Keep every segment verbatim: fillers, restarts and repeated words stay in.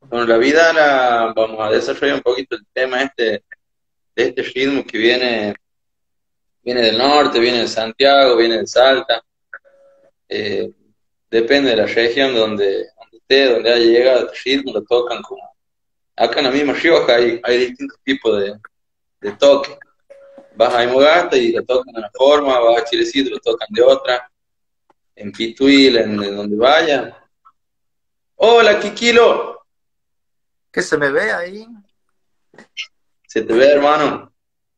Con la vida la, vamos a desarrollar un poquito el tema este, de este ritmo que viene, viene del norte, viene de Santiago, viene de Salta. eh, Depende de la región donde, donde esté, donde haya llegado el ritmo, lo tocan como. Acá en la misma Rioja hay, hay distintos tipos de, de toque. Vas a Imogasta y lo tocan de una forma, vas a Chilecito y lo tocan de otra, en Pituil, en, en donde vaya. Hola, Kikilo, ¿Qué se me ve ahí? se te ve hermano,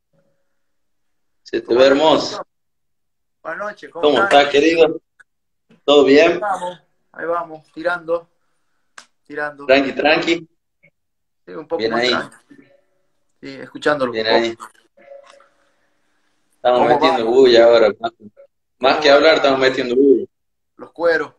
se te ve Buenas hermoso. noches, buenas noches, ¿cómo ¿Cómo están? estás, querido? ¿Todo Ahí bien? vamos, ahí vamos, tirando, tirando. Tranqui, tranqui. Sí, un poco Bien más ahí, tranquilo, sí, escuchándolos un bien poco. ahí. Estamos ¿Cómo metiendo va? bulla ahora. Más, más ¿Cómo que van hablar, estamos la- metiendo bulla. los cueros?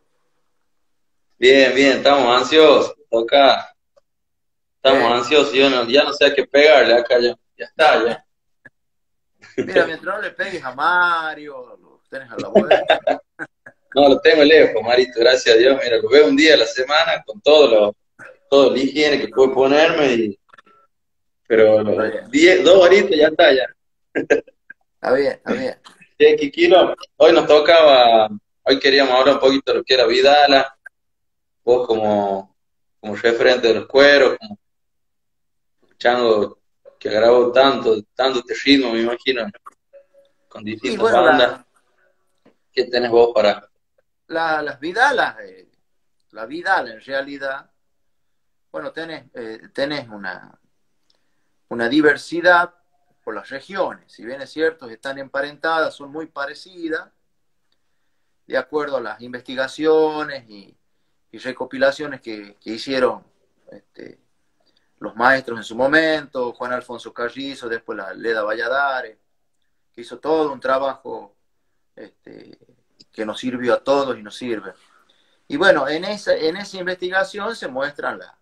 Bien, bien, estamos ansiosos. Toca, estamos Eh, ansiosos. Yo no, ya no sé a qué pegarle acá ya. Ya está, ya. Mira, mientras no le pegues a Mario, los tenés a la vuelta. No, lo tengo lejos, Marito, gracias a Dios. Mira, lo veo un día a la semana con todo lo, todo el higiene que puedo ponerme, y, pero Está lo- bien, diez, dos horitas ya está, ya. está bien, está bien. Che, Kikilo, hoy nos tocaba, hoy queríamos hablar un poquito de lo que era Vidala, vos como, como referente de los cueros, como chango que grabó tanto, tanto este ritmo, me imagino, con Y distintas bueno, bandas. la, ¿Qué tenés vos para? la- las Vidalas, eh, la Vidala en realidad, bueno, tenés, eh, tenés una, una diversidad por las regiones. Si bien es cierto, están emparentadas, son muy parecidas, de acuerdo a las investigaciones y, y recopilaciones que, que hicieron este, los maestros en su momento, Juan Alfonso Carrizo, después la Leda Valladares, que hizo todo un trabajo este, que nos sirvió a todos y nos sirve. Y bueno, en esa, en esa investigación se muestran la,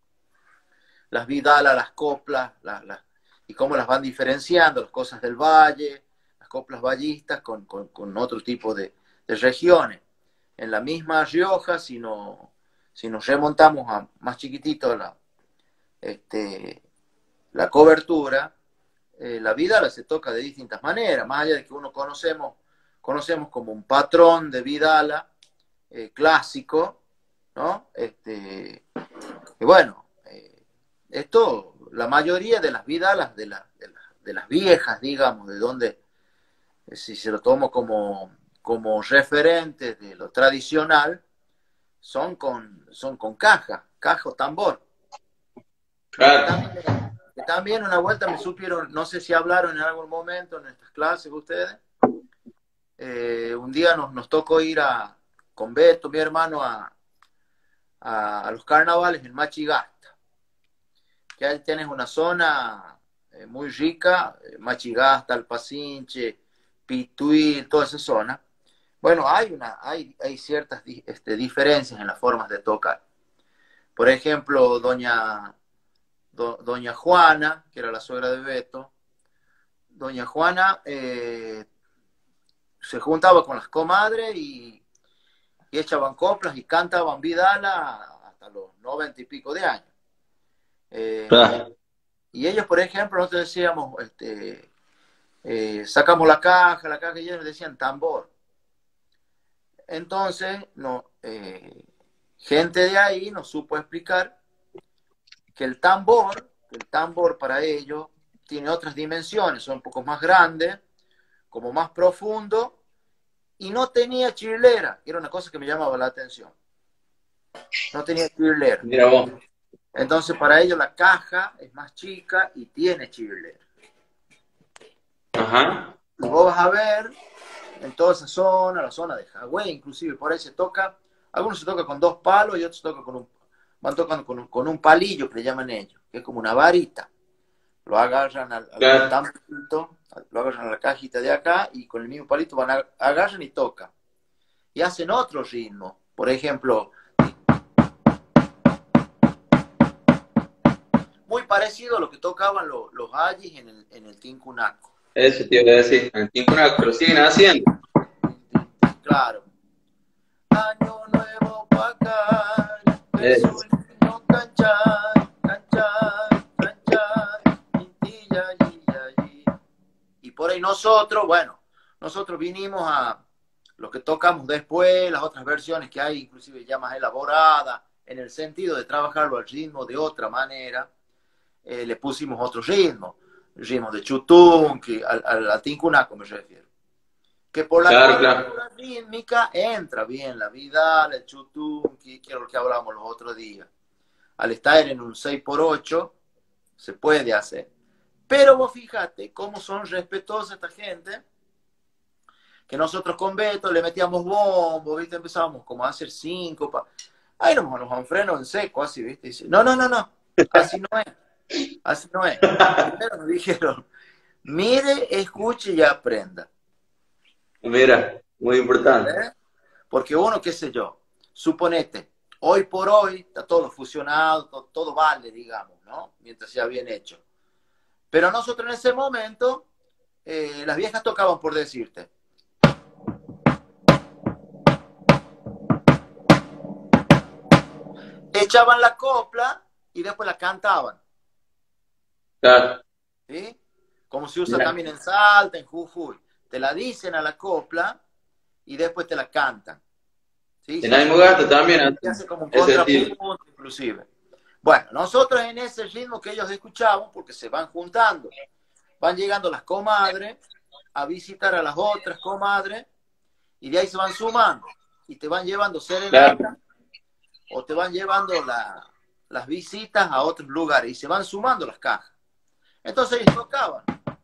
las vidalas, las coplas, la, la, y cómo las van diferenciando, las cosas del valle, las coplas vallistas con, con, con otro tipo de, de, regiones. En la misma Rioja, si, no, si nos remontamos a más chiquitito la, este, la cobertura, eh, la vidala se toca de distintas maneras, más allá de que uno conocemos, conocemos como un patrón de vidala eh, clásico, ¿no? Este, y bueno, eh, esto, la mayoría de las vidalas de, la, de, la, de las viejas, digamos, de donde, eh, si se lo tomo como, como referente de lo tradicional, son con, son con caja, caja o tambor, ¿no? Que Claro. también, que también una vuelta me supieron, no sé si hablaron en algún momento en estas clases ustedes, eh, un día nos, nos tocó ir a, con Beto, mi hermano, a, a, a los carnavales en Machigasta, que ahí tienes una zona eh, muy rica, eh, Machigasta, Alpacinche, Pituil, toda esa zona. Bueno, hay, una, hay, hay ciertas este, diferencias en las formas de tocar. Por ejemplo, doña, do, doña Juana, que era la suegra de Beto, doña Juana eh, se juntaba con las comadres y, y echaban coplas y cantaban vidala hasta los noventa y pico de años. Eh, Claro. y ellos, por ejemplo, nosotros decíamos, este, eh, sacamos la caja, la caja, y ellos decían tambor. Entonces, no, eh, gente de ahí nos supo explicar que el tambor, el tambor para ellos tiene otras dimensiones, son un poco más grandes, como más profundo, y no tenía chirlera, que era una cosa que me llamaba la atención. No tenía chirlera. Mira vos. Entonces, para ellos la caja es más chica y tiene chirlera. Ajá. Y vos vas a ver en toda esa zona, la zona de Hawái, inclusive por ahí se toca, algunos se toca con dos palos y otros se tocan con un, van tocando con un, con un palillo que le llaman ellos, que es como una varita. Lo agarran al, al, al Claro. tamborito, lo agarran a la cajita de acá y con el mismo palito van a, agarran y tocan. Y hacen otro ritmo. Por ejemplo, muy parecido a lo que tocaban los, los ayis en el, en el Tincunaco. Eso te iba a decir. En el Tincuna, pero siguen haciendo. Claro. Año nuevo pa' acá, Eh, verso y no canchay, canchay, canchay, quintilla, yi, ya, yi. Y por ahí nosotros, bueno, nosotros vinimos a lo que tocamos después, las otras versiones que hay, inclusive ya más elaboradas, en el sentido de trabajarlo al ritmo de otra manera, eh, le pusimos otro ritmo, ritmo de chutunqui, al, al, al tincunaco me refiero. Que por la Claro, cuadratura claro. rítmica entra bien la vidal, el chutunqui, que es lo que hablábamos los otros días. Al estar en un seis por ocho, se puede hacer. Pero vos fíjate cómo son respetuosos esta gente, que nosotros con Beto le metíamos bombo, ¿viste? Empezábamos como a hacer cinco. Pa... Ahí nos, nos un freno en seco, así, ¿viste? Dice, no, no, no, no, así no es, así no es. Primero nos dijeron, mire, escuche y aprenda. Mira, muy importante. ¿Eh? Porque uno, qué sé yo, suponete, hoy por hoy está todo fusionado, todo, todo vale, digamos, ¿no? Mientras sea bien hecho. Pero nosotros en ese momento, eh, las viejas tocaban por decirte. Echaban la copla y después la cantaban. Claro. ¿Sí? Como se usa Mira. también en Salta, en Jujuy. Te la dicen a la copla y después te la cantan. ¿Sí? En Se hace, Aymogasta también se hace como un ese estilo. contrapunto, inclusive. Bueno, nosotros en ese ritmo que ellos escuchaban, porque se van juntando, van llegando las comadres a visitar a las otras comadres y de ahí se van sumando y te van llevando serenata, claro, o te van llevando la, las visitas a otros lugares y se van sumando las cajas. Entonces ellos tocaban.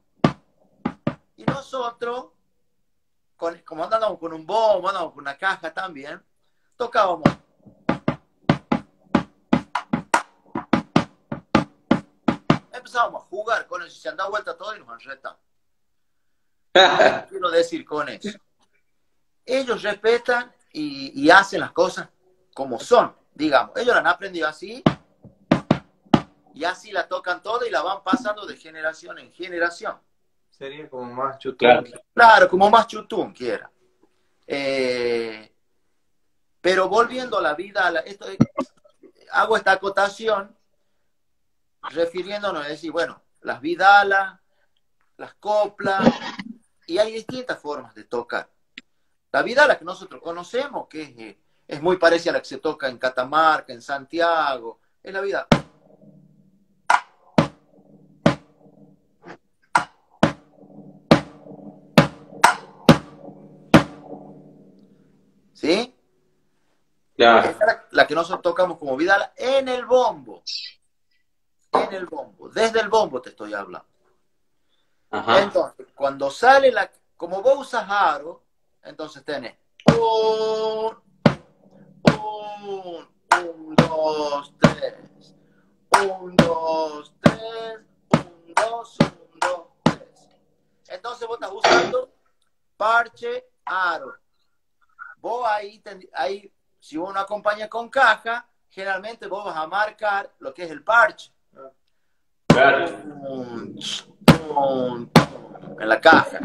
Y nosotros, con, como andábamos con un bombo, andábamos con una caja también, tocábamos. Empezábamos a jugar con eso, se han dado vuelta todo y nos han retado. ¿Qué quiero decir con eso? Ellos respetan y, y hacen las cosas como son, digamos. Ellos la han aprendido así y así la tocan todo y la van pasando de generación en generación. Sería como más chutún. Claro, claro, como más chutún quiera. Eh, pero volviendo a la vida, a la, esto, hago esta acotación refiriéndonos a decir, bueno, las vidalas, las coplas, y hay distintas formas de tocar. La vidala que nosotros conocemos, que es, es muy parecida a la que se toca en Catamarca, en Santiago, es la vida. ¿Sí? Claro. Esa es la, la que nosotros tocamos como vidala en el bombo. En el bombo. Desde el bombo te estoy hablando. Ajá. Entonces, cuando sale la... Como vos usas aro, entonces tenés un, un, un, dos, tres, un, dos, tres, un, dos, un, dos, tres. Entonces vos estás usando parche, aro. Vos ahí, ahí, si uno acompaña con caja, generalmente vos vas a marcar lo que es el parche. Claro. Un, un, en la caja.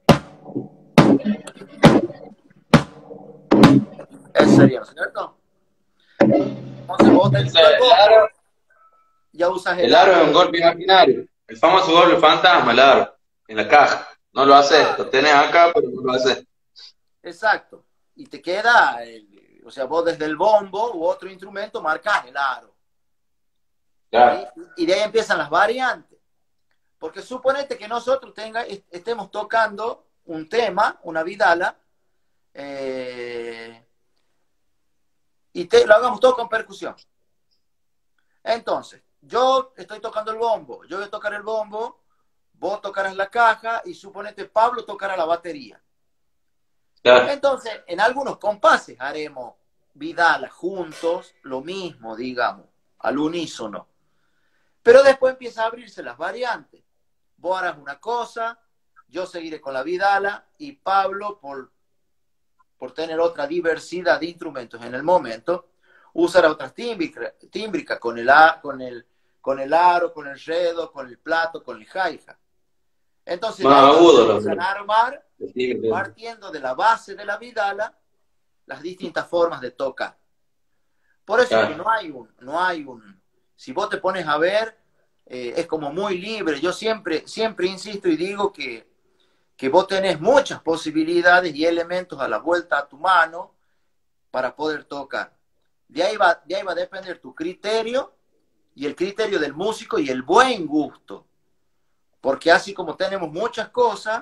Eso sería, ¿cierto? Entonces vos tenés el aro, ya usas el, el aro. El aro es un golpe imaginario. El famoso golpe fantasma, el aro, en la caja. No lo haces, ah, lo tenés acá, pero no lo haces. Exacto. Y te queda, el, o sea, vos desde el bombo u otro instrumento marcas el aro. Claro. Y, y de ahí empiezan las variantes. Porque suponete que nosotros tenga, estemos tocando un tema, una vidala, eh, y te, lo hagamos todo con percusión. Entonces, yo estoy tocando el bombo, yo voy a tocar el bombo, vos tocarás la caja y suponete Pablo tocará la batería. Claro. Entonces, en algunos compases haremos vidalas juntos, lo mismo, digamos, al unísono. Pero después empieza a abrirse las variantes. Vos harás una cosa, yo seguiré con la vidala y Pablo, por, por tener otra diversidad de instrumentos en el momento, usará otras tímbricas tímbrica, con, el, con, el, con el aro, con el redo, con el plato, con el hi-hat. Entonces, más agudo, empiezan a armar, partiendo de la base de la vidala, las distintas formas de tocar. Por eso claro. que no hay un, no hay un, si vos te pones a ver, eh, es como muy libre. Yo siempre, siempre insisto y digo que, que vos tenés muchas posibilidades y elementos a la vuelta a tu mano para poder tocar. De ahí va, de ahí va a depender tu criterio y el criterio del músico y el buen gusto. Porque así como tenemos muchas cosas,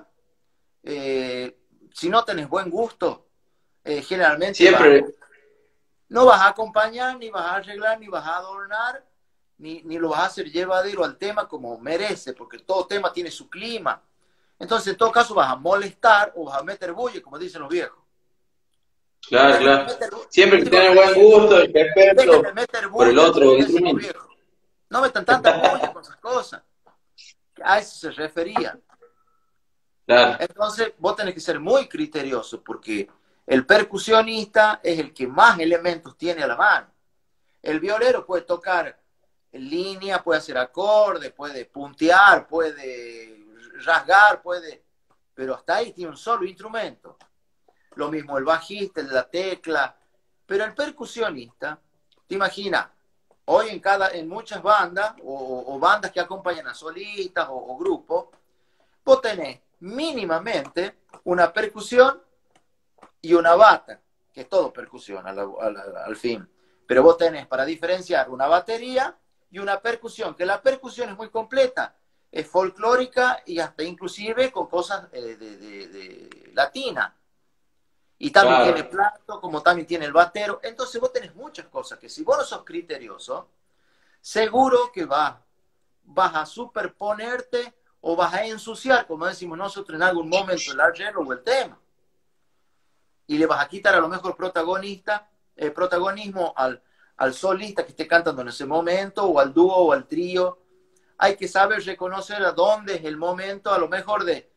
eh, si no tenés buen gusto, eh, generalmente va, Siempre, no vas a acompañar, ni vas a arreglar, ni vas a adornar, ni, ni lo vas a hacer llevadero al tema como merece, porque todo tema tiene su clima. Entonces, en todo caso, vas a molestar o vas a meter bulla, como dicen los viejos. claro, Déjenme claro. meter, Siempre que digo, tiene buen gusto y déjenme respeto meter por el bulla, otro como dicen los instrumento. viejos. No metan tanta bulla con esas cosas. A eso se refería. Claro, Entonces, vos tenés que ser muy criterioso, porque el percusionista es el que más elementos tiene a la mano. El violero puede tocar en línea, puede hacer acordes, puede puntear, puede rasgar, puede... Pero hasta ahí tiene un solo instrumento. Lo mismo el bajista, el de la tecla. Pero el percusionista, te imaginas, hoy en, cada, en muchas bandas, o, o bandas que acompañan a solistas o, o grupos, vos tenés mínimamente una percusión y una bata, que es todo percusión al, al, al fin. Pero vos tenés para diferenciar una batería y una percusión, que la percusión es muy completa, es folclórica y hasta inclusive con cosas eh, de, de, de latina. Y también tiene claro. plato, como también tiene el batero. Entonces vos tenés muchas cosas que si vos no sos criterioso, seguro que vas, vas a superponerte o vas a ensuciar, como decimos nosotros en algún momento, el arreglo o el tema. Y le vas a quitar a lo mejor protagonista, eh, protagonismo al, al solista que esté cantando en ese momento, o al dúo o al trío. Hay que saber reconocer a dónde es el momento, a lo mejor de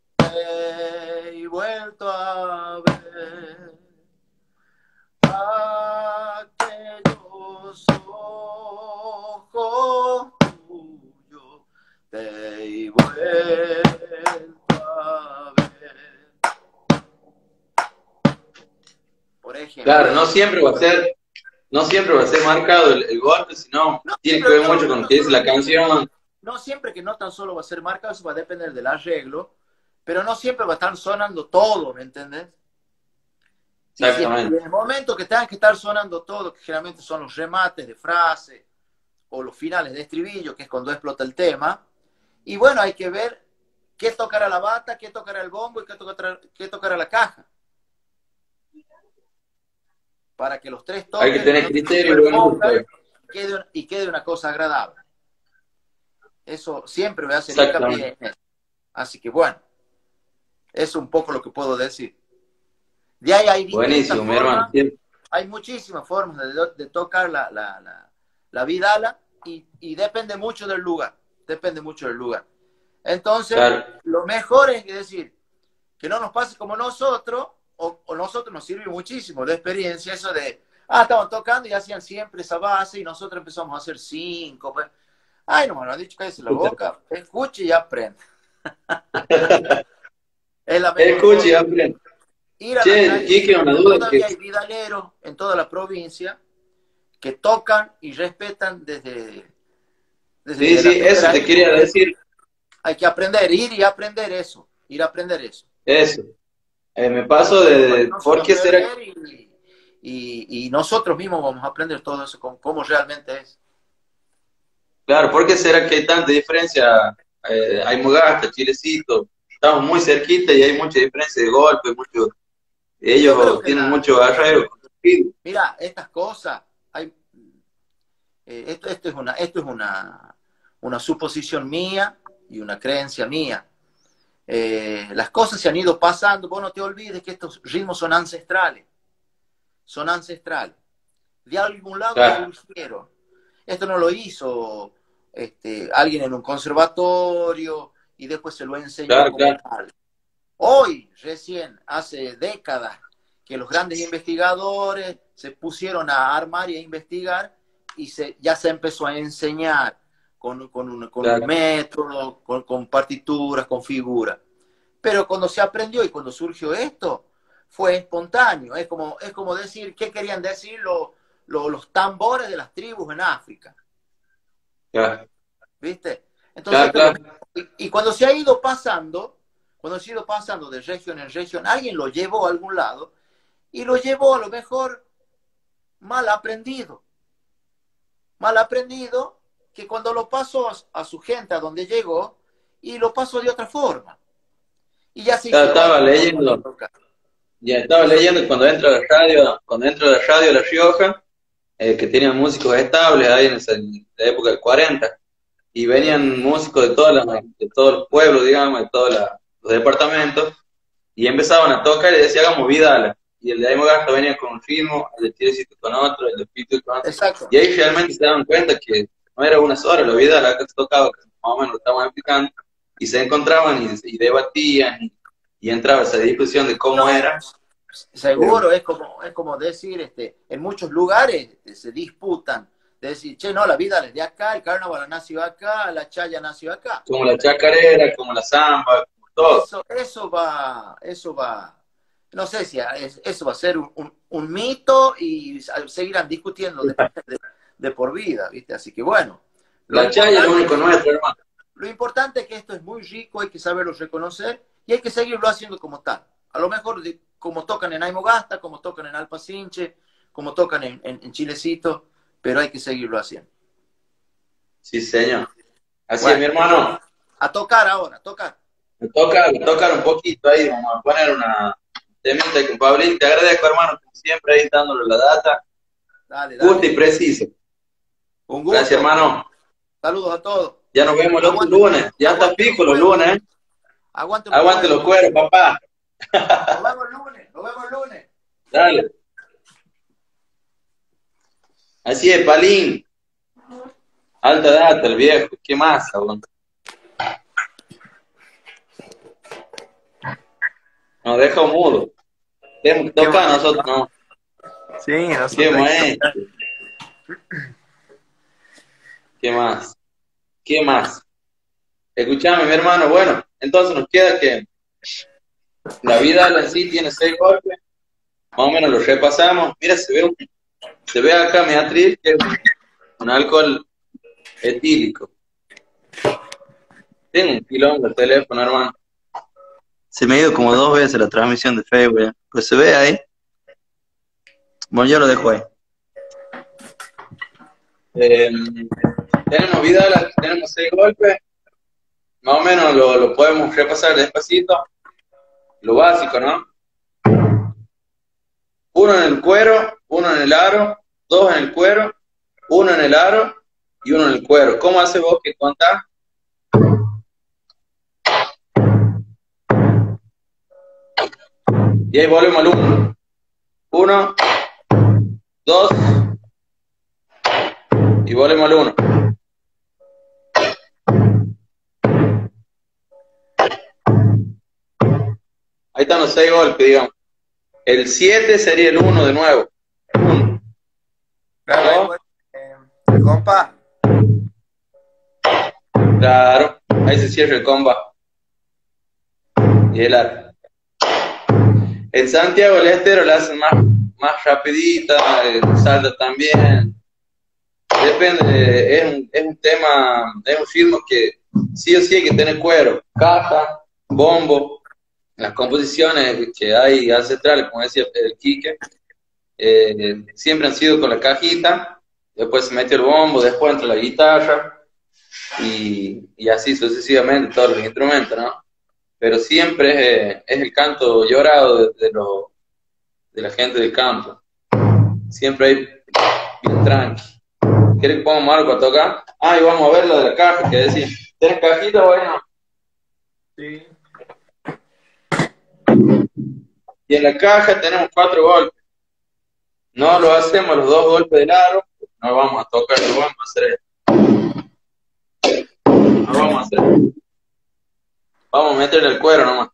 te he vuelto a ver aquellos ojos tuyos, te he vuelto a ver. Por ejemplo, Claro, no siempre va a ser, no siempre va a ser marcado el, el golpe, sino no tiene que siempre, ver no, mucho con lo no que dice solo la que canción. no siempre que no tan solo va a ser marcado, eso va a depender del arreglo, pero no siempre va a estar sonando todo, ¿me entendés? Y si es que en Exactamente. el momento que tengan que estar sonando todo, que generalmente son los remates de frase o los finales de estribillo, que es cuando explota el tema, y bueno, hay que ver qué tocará la bata, qué tocará el bombo y qué tocará, qué tocará la caja, para que los tres Hay que toquen, tener no se criterio y buen gusto. superpongan y quede, y quede una cosa agradable. Eso siempre voy a hacer Exactamente. hincapié en eso. Así que bueno, eso es un poco lo que puedo decir. De ahí hay distintas Buenísimo, mi hermano. formas, hay muchísimas formas de, de tocar la, la, la, la vidala y, y depende mucho del lugar, depende mucho del lugar. Entonces, Claro, lo mejor es decir, que no nos pase como nosotros, o, o nosotros nos sirve muchísimo de experiencia, eso de, ah, estaban tocando y hacían siempre esa base y nosotros empezamos a hacer cinco. Pues, ay, no me lo han dicho, cállese la boca, escuche y aprende. Es la mejor escuche y forma. aprende. Ir a la Che, calle, Kike, una duda que... todavía hay vidaleros en toda la provincia que tocan y respetan desde, Sí, desde la sí, eso primera te quería época. decir. Hay que aprender, ir y aprender eso, ir a aprender eso. Eso. Eh, me Para paso que, para que de... no se ¿Por va a qué será? perder y, y, y nosotros mismos vamos a aprender todo eso, con cómo realmente es. Claro, ¿por qué será que hay tanta diferencia? Eh, hay Mugasta, Chilecito, estamos muy cerquita y hay mucha diferencia de golpe, mucho, Y yo creo ellos que tienen la, mucho arraigo con el ritmo. mira, estas cosas, hay, eh, esto, esto es, una, esto es una, una suposición mía y una creencia mía. Eh, las cosas se han ido pasando, vos no te olvides que estos ritmos son ancestrales, son ancestrales. De algún lado Claro, surgieron. Esto no lo hizo este, alguien en un conservatorio y después se lo enseñó claro, como claro, tal. Hoy, recién, hace décadas, que los grandes investigadores se pusieron a armar y a investigar y se, ya se empezó a enseñar con, con, un, con un claro. método, con, con partituras, con figuras. Pero cuando se aprendió y cuando surgió esto, fue espontáneo. Es como, es como decir, ¿qué querían decir lo, lo, los tambores de las tribus en África? Claro, ¿viste? Entonces, claro, claro. y, y cuando se ha ido pasando, cuando se ha ido pasando de región en región, alguien lo llevó a algún lado y lo llevó a lo mejor mal aprendido. Mal aprendido que cuando lo pasó a, a su gente, a donde llegó, y lo pasó de otra forma. Y ya se Claro, hizo igual estaba con todo. leyendo, ya estaba leyendo que cuando entro a la radio, cuando entro a la radio de La Rioja, eh, que tenían músicos estables ahí en, esa, en la época del cuarenta, y venían músicos de, todas las, de todos los pueblos, digamos, de todos la, los departamentos, y empezaban a tocar y decían, hagamos Vidala. Y el de Aimo Gasta venía con un ritmo, el de Tirecito con otro, el de Pito con otro. Exacto. Y ahí realmente se daban cuenta que no era una sola la Vidala que se tocaba, que más o menos lo estaban explicando, y se encontraban y, y debatían, y, y entraba esa discusión de cómo No, era. seguro, es como, es como decir, este, en muchos lugares este, se disputan, de decir, che, no, la vida es de acá, el carnaval nació acá, la chaya nació acá. Como la chacarera, como la samba, como todo. Eso, eso va, eso va, no sé si es, eso va a ser un, un, un mito y seguirán discutiendo de, de, de por vida, ¿viste? Así que bueno. La chaya es lo único nuestro, hermano. Lo importante es que esto es muy rico, hay que saberlo reconocer y hay que seguirlo haciendo como tal. A lo mejor de, como tocan en Aimo Gasta, como tocan en Alpacinche, como tocan en, en, en Chilecito, pero hay que seguirlo haciendo. Sí, señor. Así bueno, es, mi hermano. A tocar ahora, a tocar. Me toca, me toca un poquito ahí, vamos a poner una temita con Pablín. Te agradezco, hermano, como siempre, ahí dándole la data. Dale, dale. Justo y preciso. Un gusto. Gracias, hermano. Saludos a todos. Ya nos vemos el otro lunes. Ya está fijo los lunes, ¿eh? Aguante los, Aguante los cueros, papá. Nos vemos el lunes, nos vemos el lunes. Dale. Así es, Palín. Alta data, el viejo. ¿Qué más, cabrón? Nos deja mudo. Tenemos que tocar nosotros, no. Sí, nosotros. Qué maestro. ¿Qué más? ¿Qué más? Escuchame, mi hermano. Bueno, entonces nos queda que la vida en sí tiene seis golpes. Más o menos lo repasamos. Mira, se ve, un, se ve acá mi atril, que es un alcohol etílico. Tengo un quilombo el teléfono, hermano. Se me ha ido como dos veces la transmisión de Facebook, ¿eh? Pues se ve ahí. Bueno, yo lo dejo ahí. Eh, tenemos vida, tenemos seis golpes. Más o menos lo, lo podemos repasar despacito. Lo básico, ¿no? Uno en el cuero, uno en el aro, dos en el cuero, uno en el aro y uno en el cuero. ¿Cómo hace vos que contás? Y ahí volvemos al uno. Uno, dos, y volvemos al uno. Ahí están los seis golpes, digamos. El siete sería el uno de nuevo. uno. Claro, ahí, eh, el compa. Claro, ahí se cierra el comba. Y el ar. En Santiago del Estero la hacen más, más rapidita, el salta también. Depende, es un, es un tema, es un ritmo que sí o sí hay que tener cuero, caja, bombo. Las composiciones que hay ancestrales, como decía el Quique, eh, siempre han sido con la cajita, después se mete el bombo, después entra la guitarra, y, y así sucesivamente todos los instrumentos, ¿no? Pero siempre es, eh, es el canto llorado de, de, lo, de la gente del campo. Siempre hay bien tranqui. ¿Quieres que pongamos algo para tocar? Ah, y vamos a ver lo de la caja, que decía, ¿tienes cajita o no? Sí. Y en la caja tenemos cuatro golpes. No lo hacemos los dos golpes del aro, no lo vamos a tocar, no vamos a hacer esto. No lo vamos a hacer. Vamos a meterle el cuero nomás.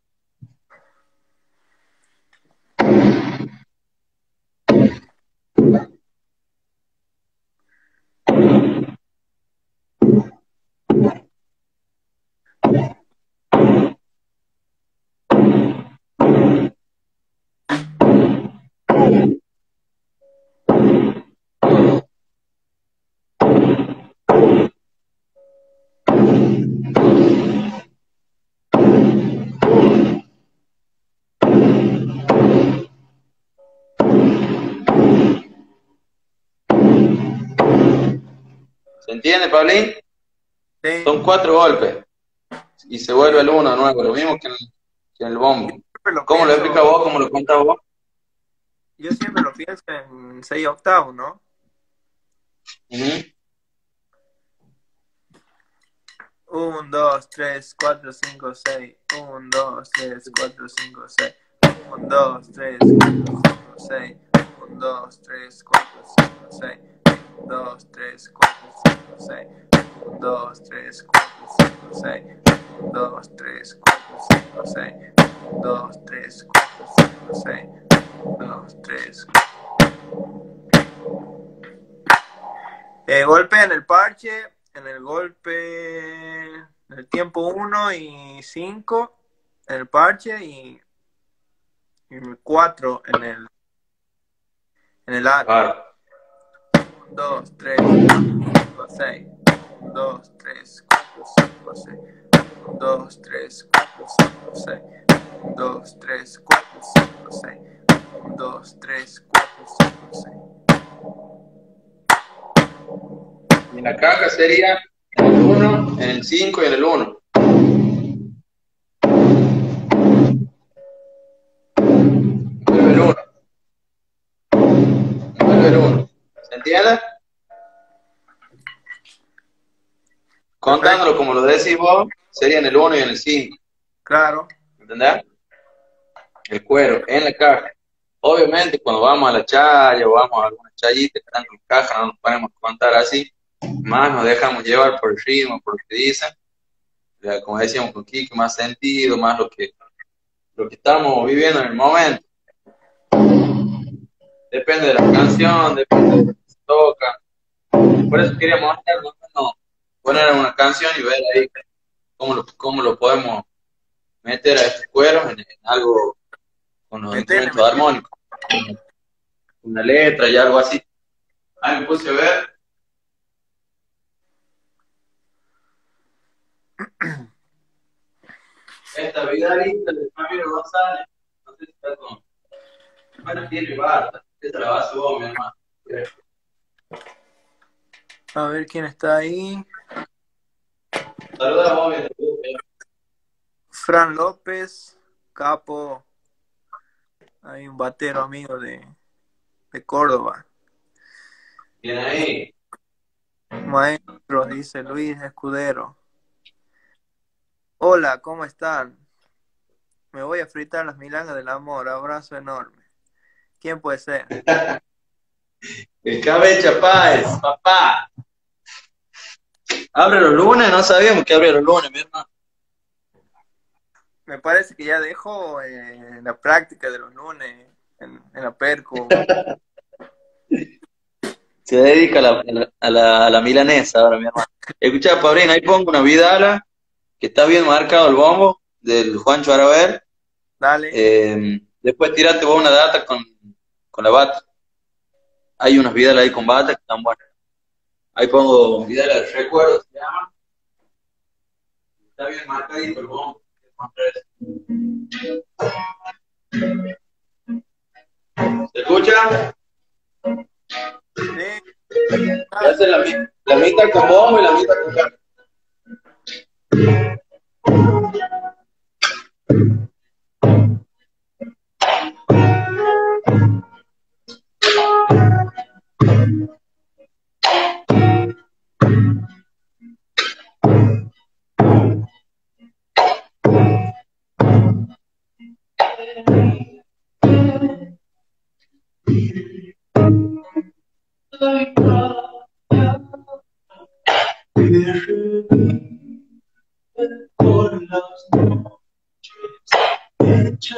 ¿Se entiende, Pablín? Sí. Son cuatro golpes y se vuelve el uno de nuevo, lo mismo que en, que en el bombo. Lo ¿Cómo pienso, lo explicas vos? ¿Cómo lo cuentas vos? yo siempre lo pienso en seis octavos, ¿no? Uh-huh. uno, dos, tres, cuatro, cinco, seis. uno, dos, tres, cuatro, cinco, seis. uno, dos, tres, cuatro, cinco, seis. uno, dos, tres, cuatro, cinco, seis. uno, dos, tres, cuatro, cinco, seis. uno, dos, tres, cuatro, cinco, seis. uno, dos, tres, cuatro, cinco, seis. uno, dos, tres, cuatro, cinco, seis. uno, dos, tres, Eh, golpe en el parche, en el golpe, en el tiempo uno y cinco, en el parche y, y cuatro en el, en el aro. Claro. uno, dos, tres, cuatro, cinco, seis. uno, dos, tres, cuatro, cinco, seis. uno, dos, tres, cuatro, cinco, seis. uno, dos, tres, cuatro, cinco, seis. uno, dos, tres, cuatro, cinco, seis. Y en la caja sería en el uno, en el cinco y en el uno. Vuelve el uno. Vuelve el uno. ¿Se entiende? Contándolo como lo decís vos, sería en el uno y en el cinco. Claro. ¿Entendés? El cuero en la caja. Obviamente, cuando vamos a la chaya o vamos a alguna chayita que están con caja, no nos podemos contar así. Más nos dejamos llevar por el ritmo, por lo que dicen. Ya, como decíamos con Kike, más sentido, más lo que, lo que estamos viviendo en el momento. Depende de la canción, depende de lo que se toca. Por eso quería mostrar, no, no, poner una canción y ver ahí cómo lo, cómo lo podemos meter a estos cueros en, en algo con los Metele, instrumentos armónicos, una letra y algo así. Ahí me puse a ver. Esta vida linda de Javier González, no sé si está con. Bueno, tiene barba, esta la vas a vos, mi hermano. A ver quién está ahí. Saluda a vos, mi. Fran López, capo. Hay un batero amigo de, de Córdoba. Bien ahí. Maestro, dice Luis Escudero. Hola, ¿cómo están? Me voy a fritar las milangas del amor. Abrazo enorme. ¿Quién puede ser? El Cabecha Páez, papá. ¿Abre los lunes? No sabíamos que abre los lunes, mi hermano. Me parece que ya dejó eh, la práctica de los lunes en, en la Perco. Se dedica a la, a la, a la milanesa ahora, mi hermano. Escuchá, Pablín, ahí pongo una vidala que está bien marcado el bombo del Juancho Araber. Dale. Eh, después tirate vos una data con, con la bata. Hay unas vidalas ahí con bata que están buenas. Ahí pongo vidala del recuerdo, se llama. Está bien marcadito el bombo. ¿Se escucha? Sí. Hace la, la mitad con bombo y la mitad con carne. Por las noches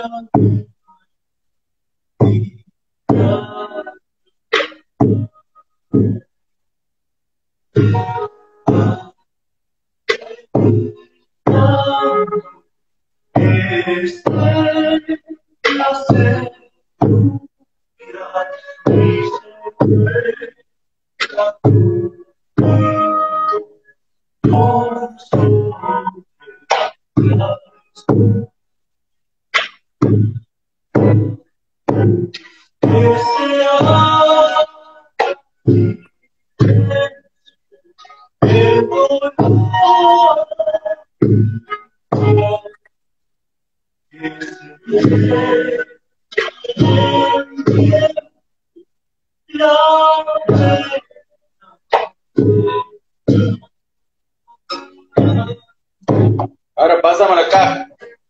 Ahora pasamos la caja.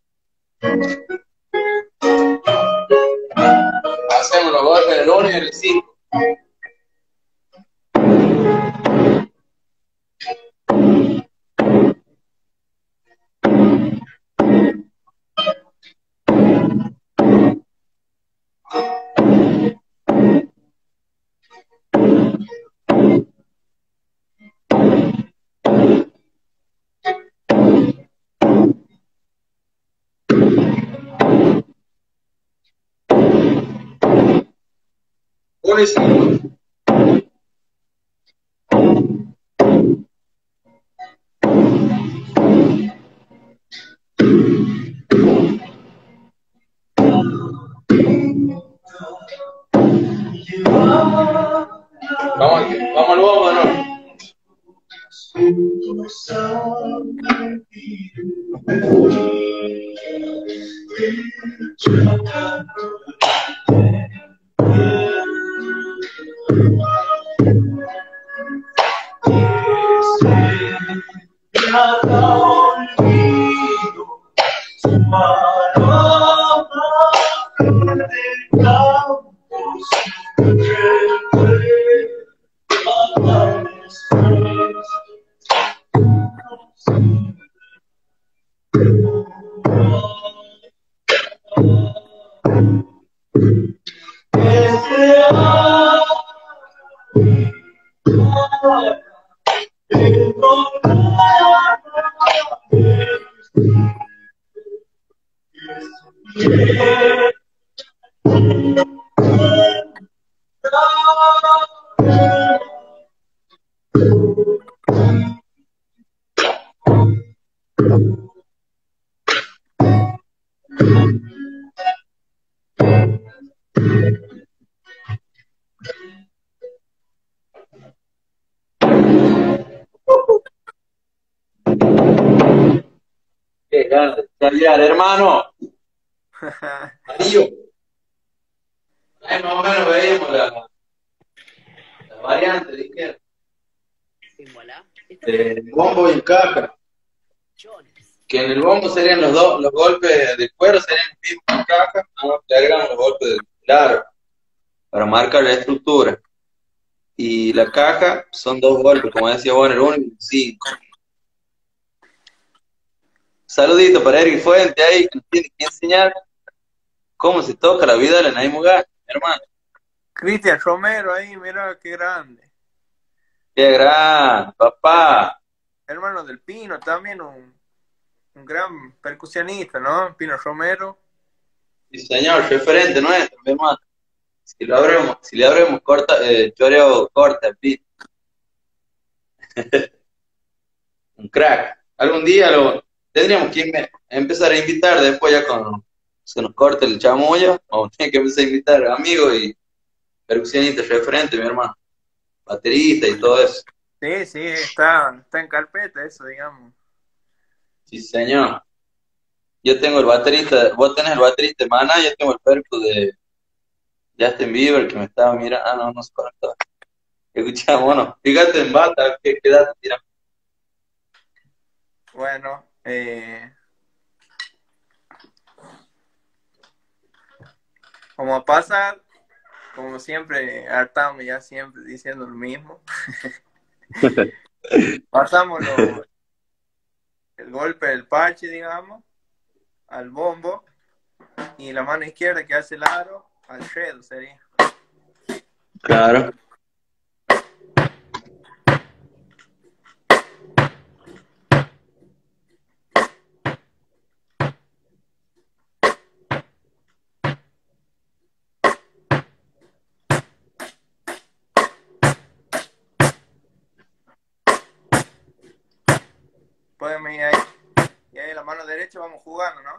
Hacemos los golpes del uno y del cinco. Uno y cinco. Vamos, aquí, vamos al bombo, ¿no? Qué grande. Callar, hermano. Amarillo. Ahí más o menos veíamos la, la variante de izquierda. El bombo y caja. Que en el bombo serían los dos, los golpes de cuero serían los mismos en caja, nada más le agregamos los golpes del aro para marcar la estructura. Y la caja son dos golpes, como decía bueno, el uno y el cinco. Saludito para Eric Fuente ahí, que nos tiene que enseñar cómo se toca la vida de la Naimugá, hermano. Cristian Romero ahí, mira qué grande. Qué gran, papá. Hermano del Pino, también un, un gran percusionista, ¿no? Pino Romero. Sí, señor, referente nuestro, mi hermano. Si lo abremos, si le abremos corta, eh, choreo corta, el beat. Un crack. Algún día lo tendríamos que inve- empezar a invitar después ya cuando se nos corte el chamullo, o tiene que empezar a invitar amigos y percusionistas referentes, mi hermano. Baterista y todo eso. Sí, sí, está, está en carpeta eso, digamos. Sí, señor. Yo tengo el baterista, vos tenés el baterista de Maná, yo tengo el perco de Justin Bieber que me estaba mirando. Ah, no, no se conectó. Escuchamos, bueno, fíjate en bata, ¿qué, qué edad tira? Bueno, eh, como pasa, como siempre, hartamos ya siempre diciendo lo mismo. Pasamos lo- el golpe del parche, digamos, al bombo, y la mano izquierda que hace el aro, al shredo sería. Claro. Podemos ir ahí. Y ahí la mano derecha vamos jugando, ¿no?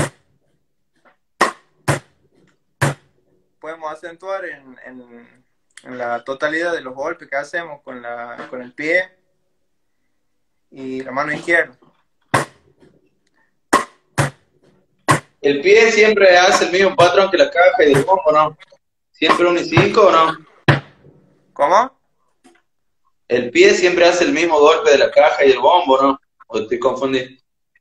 Podemos acentuar en, en, en la totalidad de los golpes que hacemos con, la, con el pie y la mano izquierda. ¿El pie siempre hace el mismo patrón que la caja y el bombo, no? ¿Siempre uno y cinco o no? ¿Cómo? ¿El pie siempre hace el mismo golpe de la caja y el bombo, no? ¿O estoy confundido?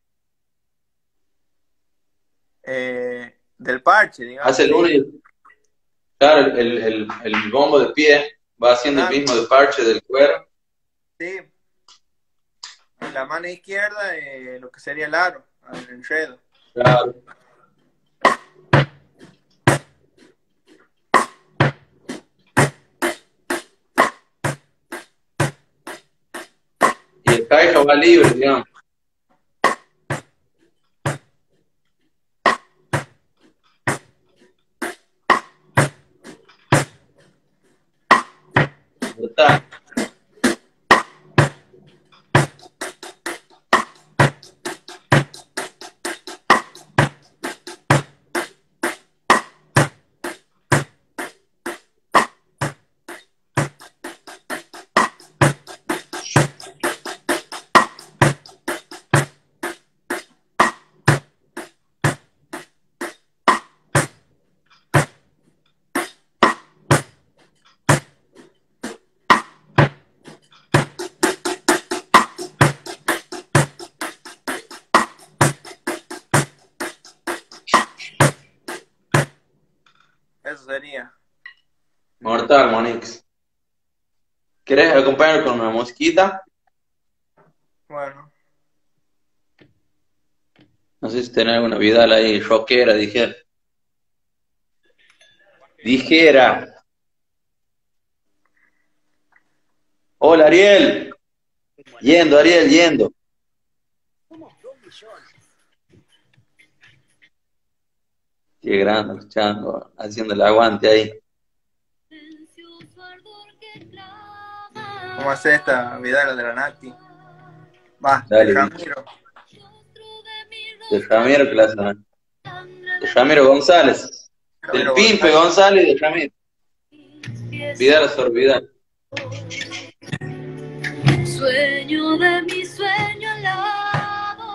Eh, del parche, digamos. Hace el uno y el... Claro, el, el, el, el bombo de pie va haciendo Claro. el mismo de parche del cuero. Sí. En la mano izquierda, eh, lo que sería el aro, el enredo. Claro. Y el caixa va libre, digamos. Está. Eso sería. Mortal, Monix. ¿Quieres acompañar con una mosquita? Bueno, No sé si tenés alguna Vidal ahí, rockera, dijera. Dijera. Hola, Ariel. Yendo, Ariel, yendo. Qué grande, escuchando, haciendo el aguante ahí. ¿cómo hace esta Vidal de la Nati? Va, de Dale, Ramiro. de Ramiro que la hacen. De Ramiro González. Del Ramiro Pimpe González. González y de Ramiro. Vidal sobre Vidal. Sueño de mi sueño al lado.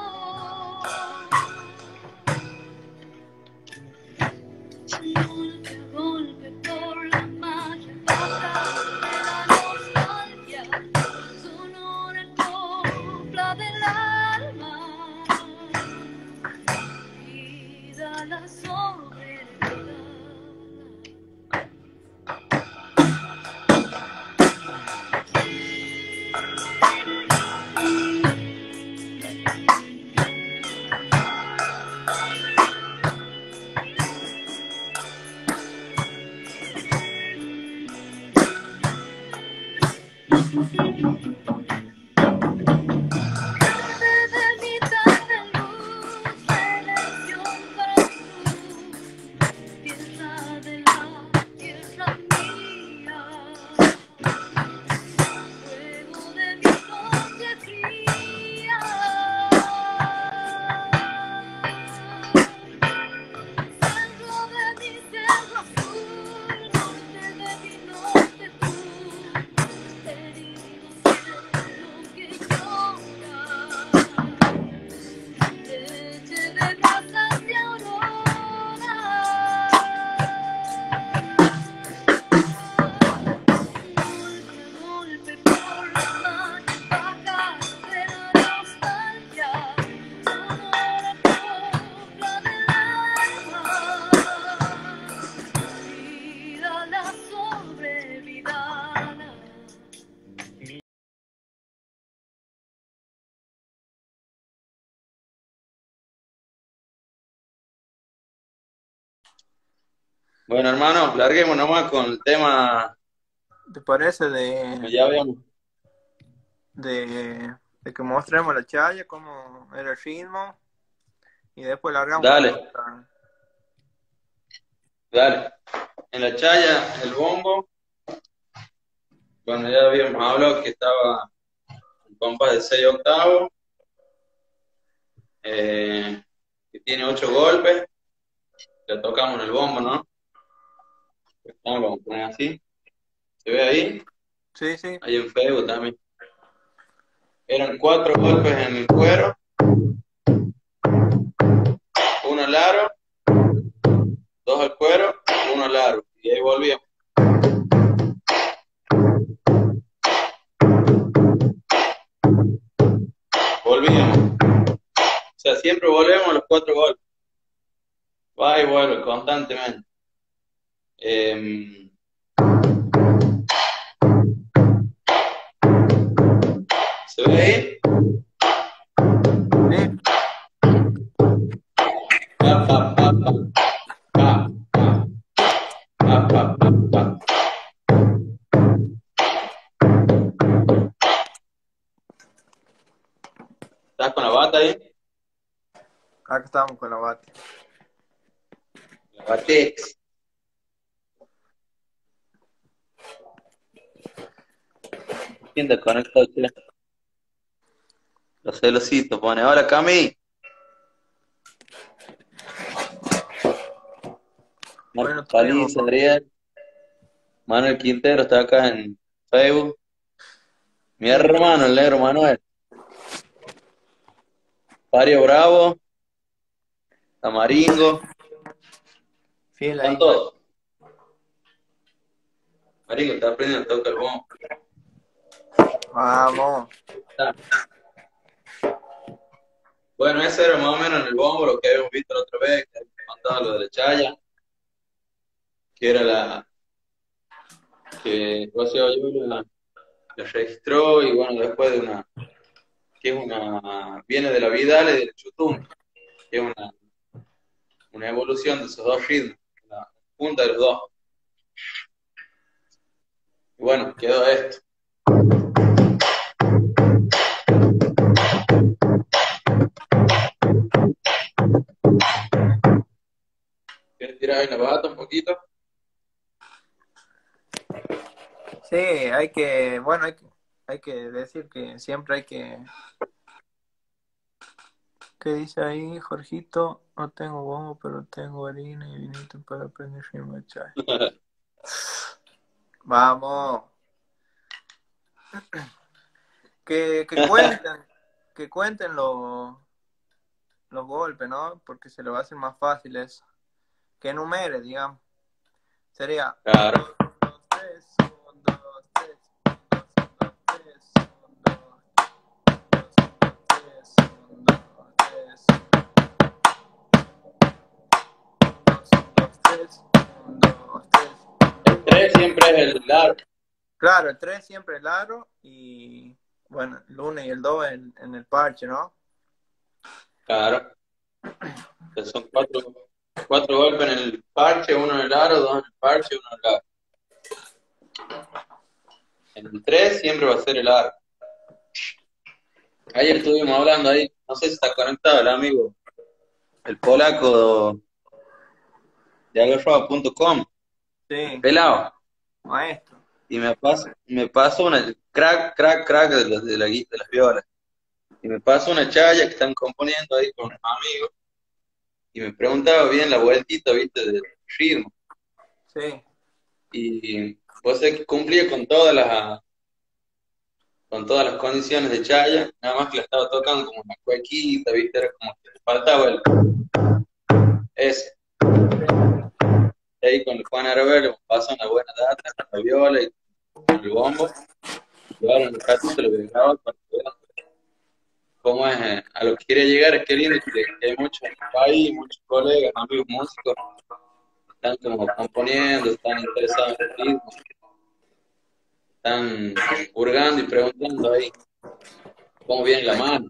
Golpe a golpe por la malla baja de la nostalgia. Sonora copla del alma. Vida la soledad. Bueno, hermano, larguemos nomás con el tema. ¿Te parece de, Ya habíamos. de, de que mostremos la chaya, cómo era el ritmo? Y después largamos. Dale. La... Dale. En la chaya, el bombo. Bueno, ya habíamos hablado que estaba el compás de seis octavos. Eh, que tiene ocho golpes. Le tocamos en el bombo, ¿no? Vamos a poner así. ¿Se ve ahí? Sí, sí. Ahí en Facebook también. Eran cuatro golpes en el cuero, uno al aro, dos al cuero, uno al aro. Y ahí volvíamos. Volvíamos. O sea, siempre volvemos a los cuatro golpes. Va y vuelve constantemente. Eh, ¿Se ve ahí? Sí. Pa, pa, pa, pa. Pa, pa. Pa, pa, pa, pa. ¿Estás con la bata ahí? Acá estamos con la bata. La batex. ¿Quién te conectó, che? Los celositos pone. Hola, Cami. Bueno, Marco tenemos. Paliza, Adrián. Manuel Quintero está acá en Facebook. Mi hermano, el negro Manuel. Pario Bravo. Tamaringo. Fiel Están ahí. todos. Maringo está aprendiendo a tocar el bombo. Vamos. Está. Bueno, ese era más o menos en el bombo lo que habíamos visto la otra vez, que habíamos mandado lo de la chaya, que era la que José Oyuela la, la registró y bueno, después de una, que es una, viene de la Vidal y del Chutum, que es una, una evolución de esos dos ritmos, la punta de los dos. Y bueno, quedó esto. ¿Quieres tirar ahí la bata un poquito? Sí, hay que, bueno, hay que, hay que decir que siempre hay que. ¿Qué dice ahí, Jorgito? No tengo bombo, pero tengo harina y vinito para aprender ritmo de chai. Vamos. Que, que cuenten, que cuenten los, los golpes, ¿no? Porque se le va a hacer más fácil eso. Que enumere, digamos. Sería Claro. uno, dos, tres, uno, dos, tres, uno, dos, tres, uno, dos, tres, uno, dos, tres, dos, tres, uno, dos, tres. El tres siempre es el largo. Claro, el tres siempre el aro y, bueno, el uno y el dos en, en el parche, ¿no? Claro. Entonces son cuatro, cuatro golpes en el parche, uno en el aro, dos en el parche, uno en el aro. En el tres siempre va a ser el aro. Ayer estuvimos hablando ahí, no sé si está conectado el amigo, el polaco de agarroa punto com, Sí, pelado, maestro. y me pasó, me pasó una crack, crack, crack de, los, de, la, de las violas, y me pasó una chaya que están componiendo ahí con unos amigos, y me preguntaba bien la vueltita, viste, del ritmo, Sí, y vos sé que cumplía con todas las con todas las condiciones de chaya, nada más que la estaba tocando como una cuequita, viste, era como que le faltaba el ese. Y ahí con el Juan Arbelo pasó una buena data, con la viola y con el bombo. Llevaron un ratito, lo que grababa para que vean cómo es, eh, a lo que quería llegar, es que lindo que, que hay muchos en el país, muchos colegas, amigos músicos, están como componiendo, están interesados en el ritmo, están hurgando y preguntando ahí cómo viene la mano.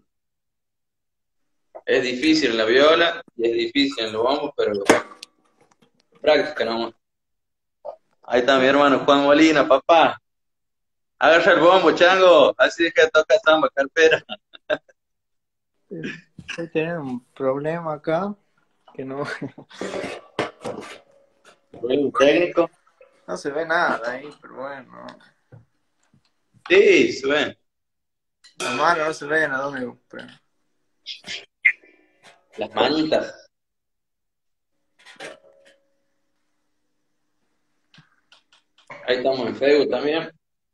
Es difícil en la viola y es difícil en los bombos, pero práctica nomás. Ahí está mi hermano Juan Molina, papá. Agarra el bombo, chango. Así es que toca samba, carpera. estoy teniendo un problema acá que no, Un técnico. no se ve nada ahí, pero bueno. Sí, se ven. Las manos no se ven a dónde. Pero... Las manitas. Ahí estamos en Facebook también.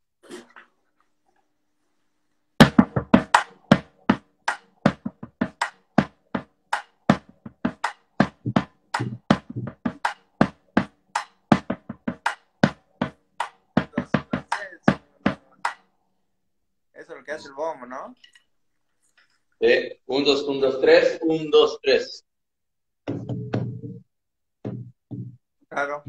Eso es lo que hace el bombo, ¿no? Eh, un, dos, un, dos, tres, un, dos, tres. Claro.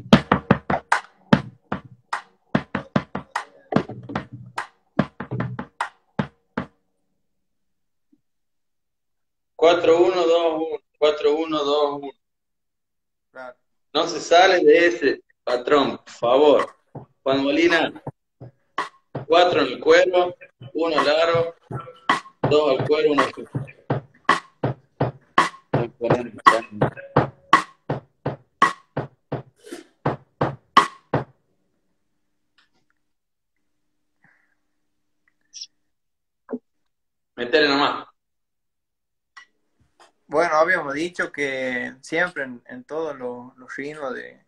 cuatro, uno, dos, uno. cuatro, uno, dos, uno. Claro. No se sale de ese patrón, por favor. Juan Molina, cuatro en el cuero, uno largo, dos al cuero, uno al Metele nomás. Bueno, habíamos dicho que siempre en, en todos los, los ritmos de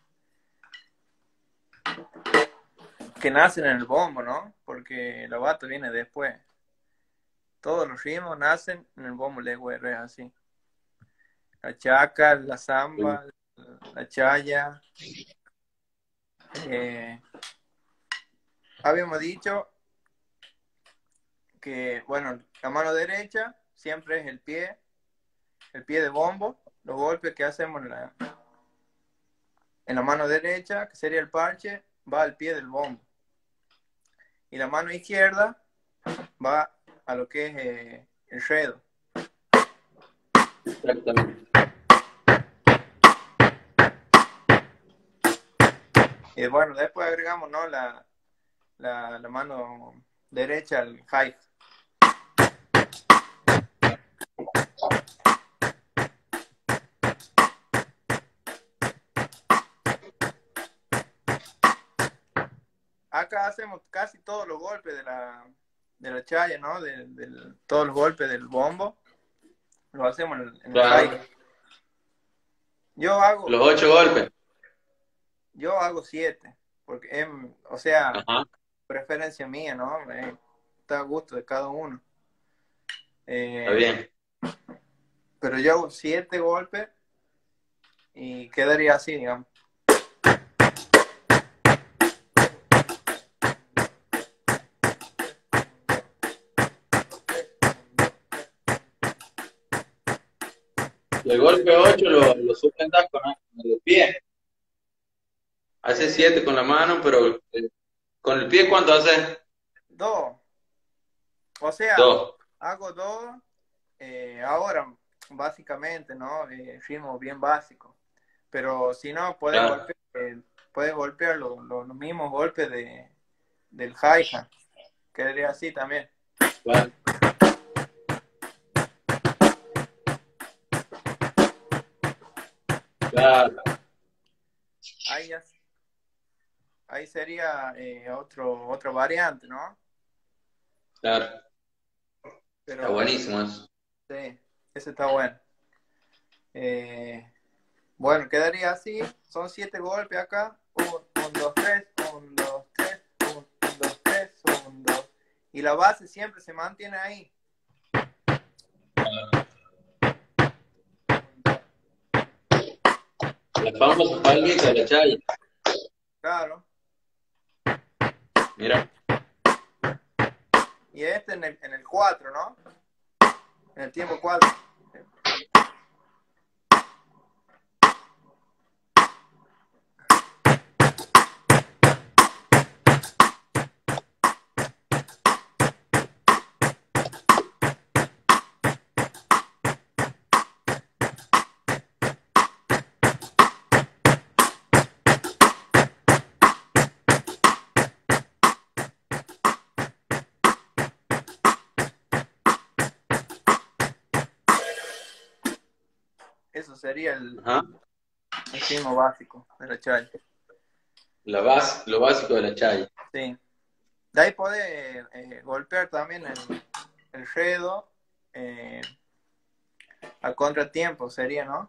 que nacen en el bombo, ¿no? Porque la bata viene después. Todos los ritmos nacen en el bombo legüero, es así. La chaca, la samba, la chaya. Eh, habíamos dicho que, bueno, la mano derecha siempre es el pie, el pie de bombo. Los golpes que hacemos en la, en la mano derecha, que sería el parche, va al pie del bombo. Y la mano izquierda va a lo que es eh, el redo. Exactamente. Y bueno, después agregamos, ¿no? la, la, la mano derecha al high. Acá hacemos casi todos los golpes de la, de la chaya, ¿no? De, de, todos los golpes del bombo. Lo hacemos en, en Claro. el high. Yo hago... Los ocho golpes. Yo hago siete. Porque, es, o sea, Ajá. preferencia mía, ¿no? Eh, está a gusto de cada uno. Eh, Está bien. Pero yo hago siete golpes y quedaría así, digamos. Y el golpe ocho lo, lo sustentas con, con el pie. Hace siete con la mano, pero eh, con el pie, ¿cuánto haces? Dos. O sea, Dos. hago dos eh, ahora, básicamente, ¿no? Eh, ritmo bien básico. Pero si no, puedes Claro. golpear, eh, puedes golpear lo- lo- los mismos golpes de, del hi-hat. Quedaría así también. Claro. Claro. Ahí, ya- ahí sería eh, otro, otra variante, ¿no? Claro. Pero, Está buenísimo eso. sí, ese está bueno. Eh, bueno, quedaría así. Son siete golpes acá. Un, un, dos, tres. Un, dos, tres. Un, un, dos, tres. Un, dos. Y la base siempre se mantiene ahí. La famosa palmita de la chaya. Claro. Mira. Y este en el, en el cuatro, ¿no? En el tiempo cuatro. Eso sería el, Ajá. el ritmo básico de la chaya. La base, lo básico de la chaya. Sí. De ahí podés eh, golpear también el, el redo eh, a contratiempo, sería, ¿no?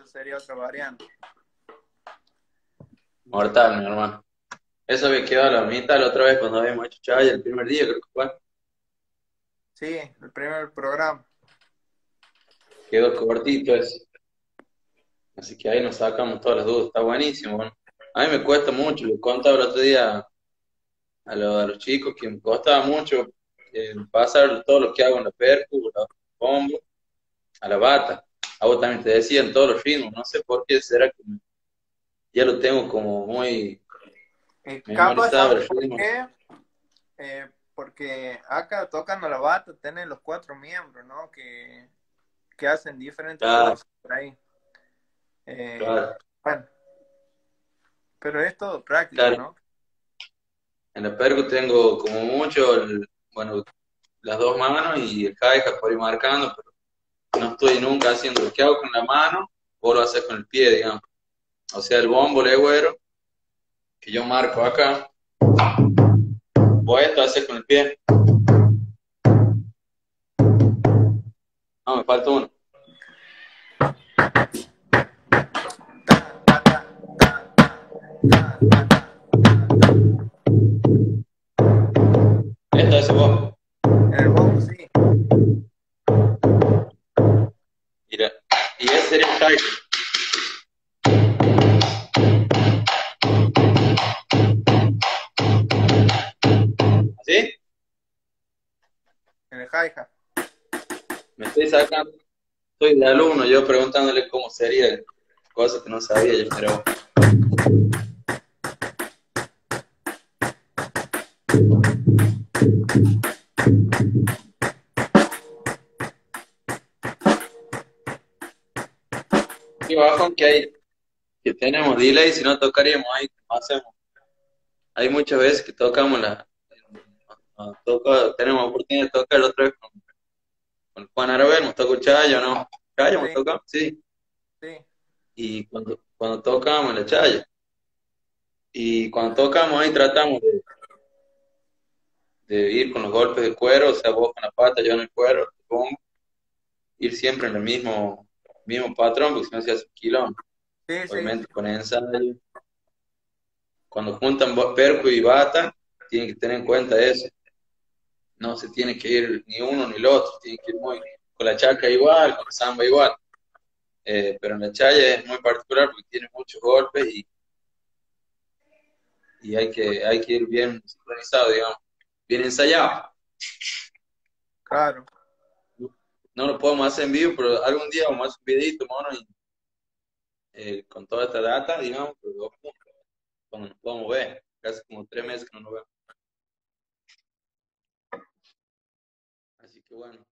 sería otra variante. Mortal, mi hermano. Eso había quedado a la mitad la otra vez cuando habíamos hecho chaya el primer día, creo que fue. Sí, el primer programa. Quedó cortito eso. Así que ahí nos sacamos todas las dudas. Está buenísimo, bueno. A mí me cuesta mucho, le contaba el otro día a, lo- a los chicos que me costaba mucho eh, pasar todo lo que hago en la percu, la bombo, a la bata. A vos también te decían todos los ritmos, no sé por qué, será que me- ya lo tengo como muy Eh, capaz, memorizado ¿sabes el por ritmo. qué? Eh, porque acá tocando la bata tienen los cuatro miembros, ¿no? Que, que hacen diferentes Claro, cosas por ahí. Eh, claro, bueno, pero es todo práctica, claro. ¿no? En la percu tengo como mucho, el- bueno, las dos manos y el hi-hat por ir marcando, pero no estoy nunca haciendo lo que hago con la mano, o lo haces con el pie, digamos. O sea, el bombo legüero, que yo marco acá, vos esto haces con el pie. No, me falta uno. Esto hace vos. En el bombo, sí. Mira. Y ese sería el hi-hat. ¿Así? En el hi-hat. Me estoy sacando. Soy de alumno, yo preguntándole cómo sería, cosas que no sabía yo, pero qué bajón que hay, que tenemos delay, si no tocaríamos ahí, como hacemos. Hay muchas veces que tocamos la, no, toco- tenemos oportunidad de tocar la otra vez con, con Juan Arabel, nos tocó Chayo, ¿no? Chayo, ¿me Sí, toca? Sí. sí. Y cuando, cuando tocamos la Chayo, y cuando tocamos ahí tratamos de, de ir con los golpes de cuero, o sea, vos con la pata, yo en el cuero, el bombo, ir siempre en el mismo, mismo patrón, porque si no se hace un quilón. Sí, sí. Obviamente con ensayo. Cuando juntan bo- perco y bata, tienen que tener en cuenta eso. No se tiene que ir ni uno ni el otro, tiene que ir muy, con la chaca igual, con la samba igual. Eh, pero en la chaya es muy particular porque tiene muchos golpes y, y hay que, hay que ir bien sincronizado, digamos, bien ensayado. Claro. No lo podemos hacer en vivo, pero algún día vamos a hacer un videito, mono, y, eh, con toda esta data, digamos, pero dos puntos, cuando nos podamos ver, casi como tres meses que no nos vemos. Así que bueno.